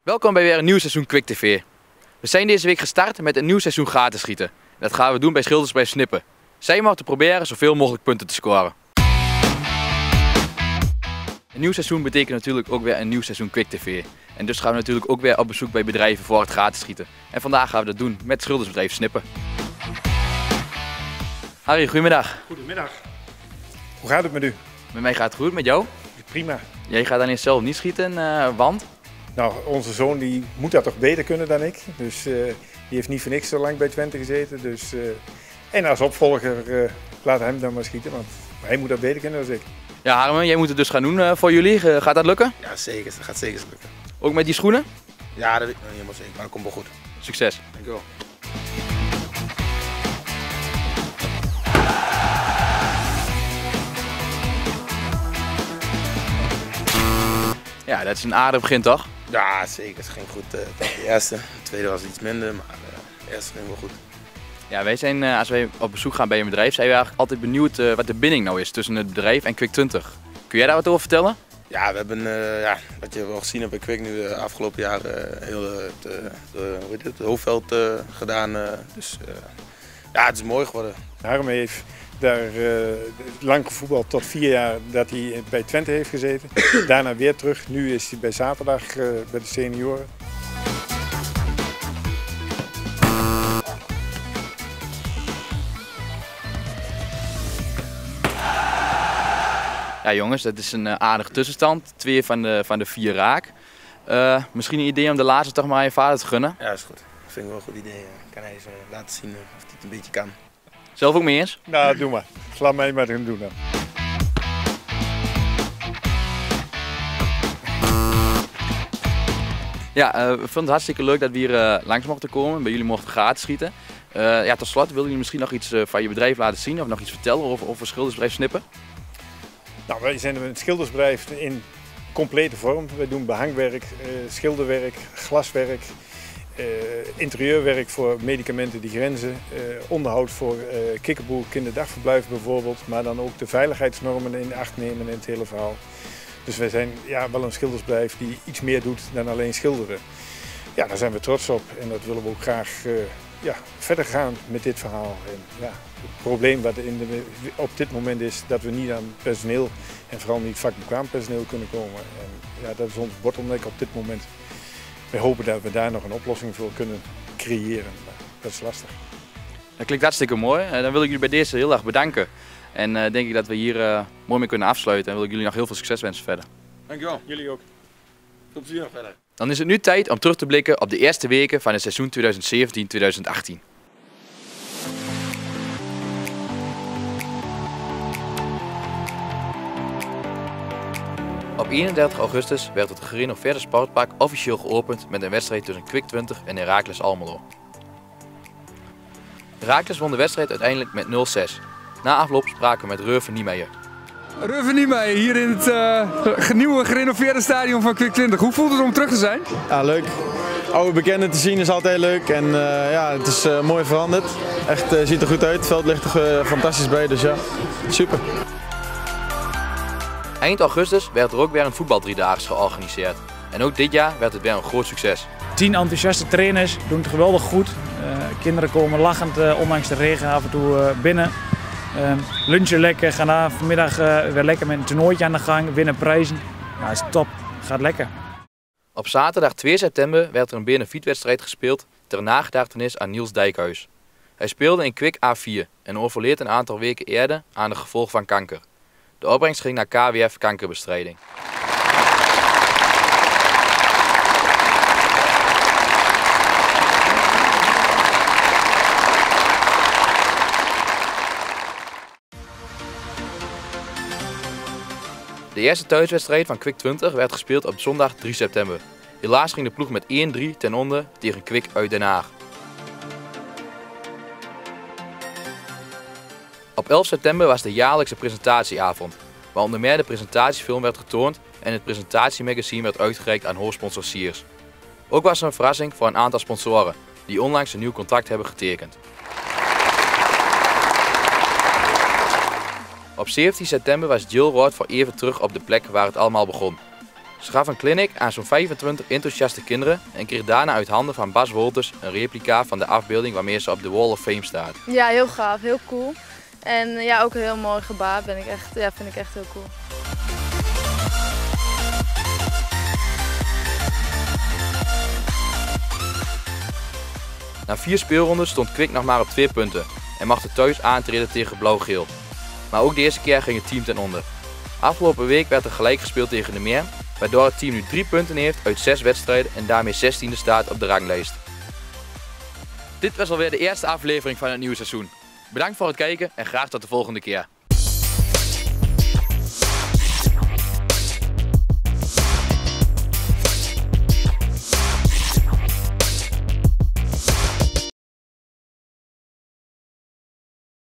Welkom bij weer een nieuw seizoen Kwik TV. We zijn deze week gestart met een nieuw seizoen gratis schieten. Dat gaan we doen bij Schildersbedrijf Snippen. Zij mag te proberen zoveel mogelijk punten te scoren. Een nieuw seizoen betekent natuurlijk ook weer een nieuw seizoen Kwik TV. En dus gaan we natuurlijk ook weer op bezoek bij bedrijven voor het gratis schieten. En vandaag gaan we dat doen met Schildersbedrijf Snippen. Harry, goedemiddag. Goedemiddag. Hoe gaat het met u? Met mij gaat het goed, met jou? Prima. Jij gaat dan eerst zelf niet schieten, want? Nou, onze zoon die moet dat toch beter kunnen dan ik. Dus die heeft niet voor niks zo lang bij Twente gezeten. Dus, en als opvolger laat hem dan maar schieten, want hij moet dat beter kunnen dan ik. Ja, Harmen, jij moet het dus gaan doen voor jullie. Gaat dat lukken? Ja, zeker. Dat gaat zeker lukken. Ook met die schoenen? Ja, dat weet ik nog niet helemaal zeker, maar dat komt wel goed. Succes. Dankjewel. Ja, dat is een aardig begin toch? Ja, zeker. Het ging goed. De eerste. De tweede was iets minder, maar de eerste ging wel goed. Ja, wij zijn, als wij op bezoek gaan bij een bedrijf, zijn we eigenlijk altijd benieuwd wat de binding nou is tussen het bedrijf en Kwik 20. Kun jij daar wat over vertellen? Ja, we hebben, wat je wel gezien hebt bij Kwik nu de afgelopen jaren, heel het hoofdveld gedaan. Dus ja, het is mooi geworden. Harm heeft daar lang gevoetbald tot 4 jaar dat hij bij Twente heeft gezeten. Daarna weer terug. Nu is hij bij zaterdag bij de senioren. Ja jongens, dat is een aardige tussenstand. 2 van de 4 raak. Misschien een idee om de laatste toch maar aan je vader te gunnen? Ja, dat is goed. Dat vind ik wel een goed idee. Kan hij even laten zien of hij het een beetje kan. Zelf ook mee eens? Nou, doe maar. Laat mij maar doen dan. Ja, we vonden het hartstikke leuk dat we hier langs mochten komen. Bij jullie mochten gratis schieten. Ja, tot slot, willen jullie misschien nog iets van je bedrijf laten zien of nog iets vertellen over Schildersbedrijf Snippen? Nou, wij zijn een schildersbedrijf in complete vorm. Wij doen behangwerk, schilderwerk, glaswerk, interieurwerk voor medicamenten die grenzen, onderhoud voor kikkerboel, kinderdagverblijf bijvoorbeeld, maar dan ook de veiligheidsnormen in acht nemen in het hele verhaal. Dus wij zijn wel een schildersbedrijf die iets meer doet dan alleen schilderen. Ja, daar zijn we trots op en dat willen we ook graag verder gaan met dit verhaal. En, ja, het probleem wat op dit moment is dat we niet aan personeel en vooral niet vakbekwaam personeel kunnen komen. En, ja, dat is ons bottleneck op dit moment. We hopen dat we daar nog een oplossing voor kunnen creëren, maar dat is lastig. Dat klinkt hartstikke mooi. Dan wil ik jullie bij deze heel erg bedanken. En denk ik dat we hier mooi mee kunnen afsluiten. En wil ik jullie nog heel veel succes wensen verder. Dankjewel. Jullie ook. Tot ziens nog verder. Dan is het nu tijd om terug te blikken op de eerste weken van het seizoen 2017-2018. Op 31 augustus werd het gerenoveerde sportpark officieel geopend met een wedstrijd tussen Kwik 20 en Heracles Almelo. Heracles won de wedstrijd uiteindelijk met 0-6. Na afloop spraken we met Reuven Niemeyer. Reuven Niemeyer hier in het nieuwe gerenoveerde stadion van Kwik 20. Hoe voelt het om terug te zijn? Ja, leuk. Oude bekenden te zien is altijd heel leuk en ja, het is mooi veranderd. Echt ziet er goed uit, het veld ligt er fantastisch bij, dus ja, super. Eind augustus werd er ook weer een voetbaldriedaags georganiseerd. En ook dit jaar werd het weer een groot succes. 10 enthousiaste trainers doen het geweldig goed. Kinderen komen lachend, ondanks de regen, af en toe binnen. Lunchen lekker, gaan daar vanmiddag weer lekker met een toernooitje aan de gang, winnen prijzen. Ja, dat is top, gaat lekker. Op zaterdag 2 september werd er een benefietwedstrijd gespeeld ter nagedachtenis aan Niels Dijkhuis. Hij speelde in Kwik A4 en overleed een aantal weken eerder aan de gevolgen van kanker. De opbrengst ging naar KWF kankerbestrijding. De eerste thuiswedstrijd van Kwik 20 werd gespeeld op zondag 3 september. Helaas ging de ploeg met 1-3 ten onder tegen Kwik uit Den Haag. Op 11 september was de jaarlijkse presentatieavond, waar onder meer de presentatiefilm werd getoond en het presentatiemagazine werd uitgereikt aan hoofdsponsor. Ook was er een verrassing voor een aantal sponsoren, die onlangs een nieuw contract hebben getekend. Op 17 september was Jill Roth voor even terug op de plek waar het allemaal begon. Ze gaf een clinic aan zo'n 25 enthousiaste kinderen en kreeg daarna uit handen van Bas Wolters een replica van de afbeelding waarmee ze op de Wall of Fame staat. Ja, heel gaaf, heel cool. En ja, ook een heel mooi gebaar vind ik echt heel cool. Na 4 speelrondes stond Kwik nog maar op 2 punten en mag er thuis aantreden tegen Blauw-Geel. Maar ook deze keer ging het team ten onder. Afgelopen week werd er gelijk gespeeld tegen de Meer, waardoor het team nu 3 punten heeft uit 6 wedstrijden en daarmee 16e staat op de ranglijst. Dit was alweer de eerste aflevering van het nieuwe seizoen. Bedankt voor het kijken en graag tot de volgende keer.